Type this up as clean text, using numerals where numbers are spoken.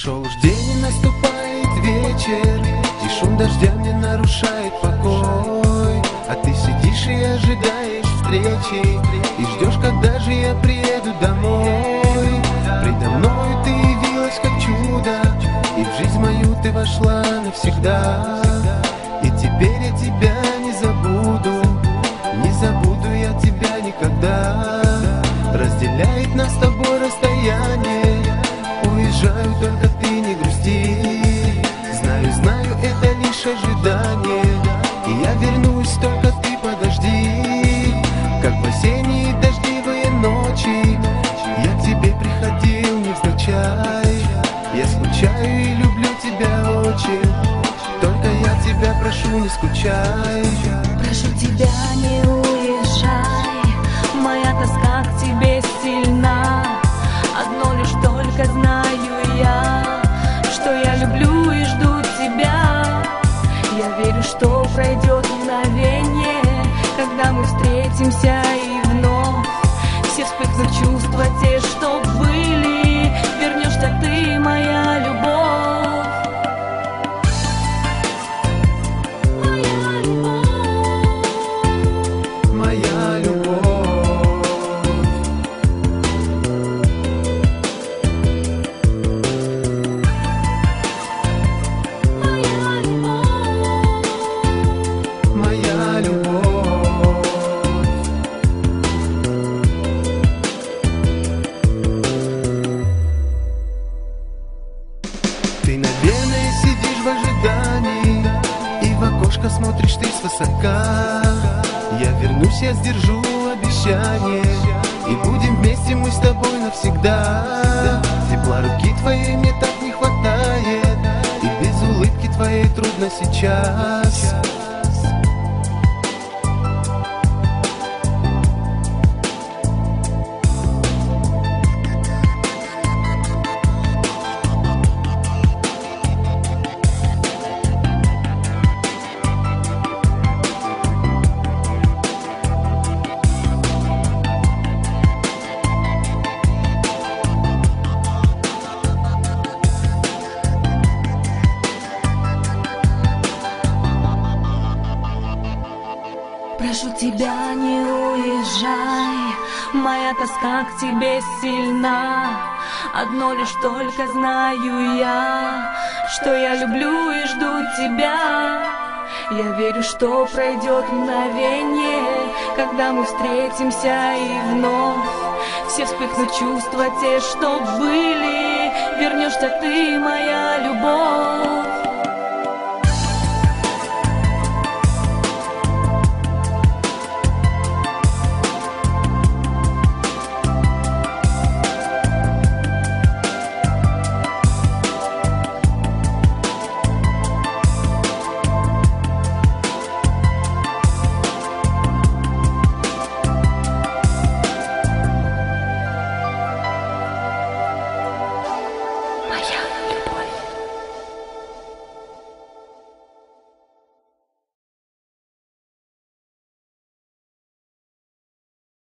Прошел уж день и наступает вечер, и шум дождя мне нарушает покой. А ты сидишь и ожидаешь встречи, и ждешь, когда же я приеду домой. Предо мною ты явилась как чудо, и в жизнь мою ты вошла навсегда. И теперь я тебя не забуду, не забуду я тебя никогда. Разделяет нас с тобой расстояние, уезжаю, только ты не грусти. Знаю, знаю, это лишь ожидание, и я вернусь, только ты подожди. Как в осенние дождливые ночи я к тебе приходил невзначай. Я скучаю и люблю тебя очень, только я тебя прошу, не скучай. Прошу тебя, не уезжай, моя тоска к тебе сильна. Одно лишь только знаю я, что я люблю и жду тебя. Я верю, что пройдет мгновение, когда мы встретимся и вновь все вспыхнут чувства те, что были. Вернешься ты, моя любовь. Моя любовь, моя любовь. Ты, наверное, сидишь в ожидании, и в окошко смотришь ты свысока. Я вернусь, я сдержу обещание, и будем вместе мы с тобой навсегда. Тепла руки твоей мне так не хватает, и без улыбки твоей трудно сейчас. Прошу тебя, не уезжай, моя тоска к тебе сильна. Одно лишь только знаю я, что я люблю и жду тебя. Я верю, что пройдет мгновение, когда мы встретимся и вновь все вспыхнут чувства те, что были. Вернешься ты, моя любовь.